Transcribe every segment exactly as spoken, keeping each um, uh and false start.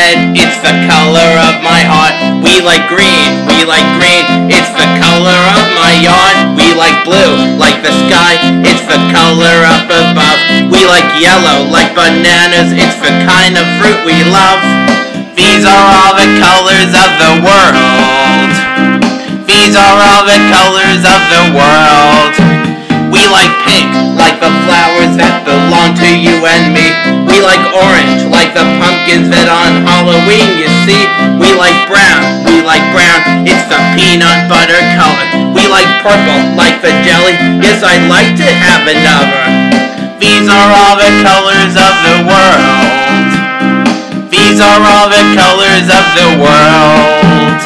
red, it's the color of my heart. We like green, we like green, it's the color of my yard. We like blue, like the sky, it's the color up above. We like yellow, like bananas, it's the kind of fruit we love. These are all the colors of the world. These are all the colors of the world. We like pink, like the flowers that belong to you and me. We like orange, like the pumpkins that on Halloween you see. We like brown, we like brown, it's the peanut butter color. We like purple, like the jelly, yes I'd like to have another. These are all the colors of the world. These are all the colors of the world.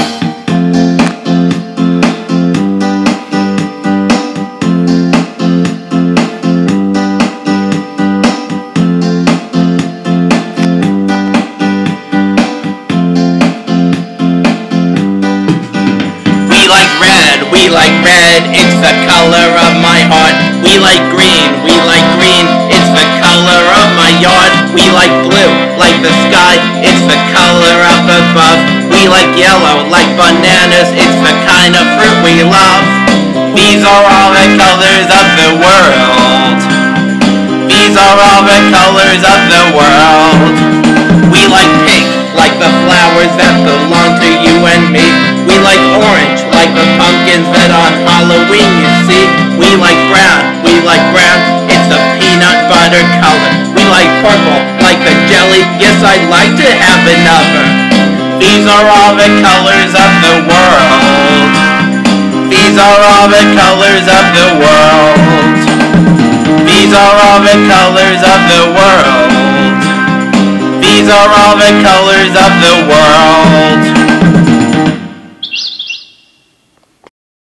We like red, it's the color of my heart. We like green, we like green, it's the color of my yard. We like blue, like the sky, it's the color up above. We like yellow, like bananas, it's the kind of fruit we love. These are all the colors of the world. These are all the colors of the world. We like pink, like the flowers that belong to you and me. We like orange, like the pumpkins that on Halloween you see. We like brown, we like brown, it's the peanut butter color. We like purple, like the jelly, yes I'd like to have another. These are all the colors of the world. These are all the colors of the world. These are all the colors of the world. These are all the colors of the world.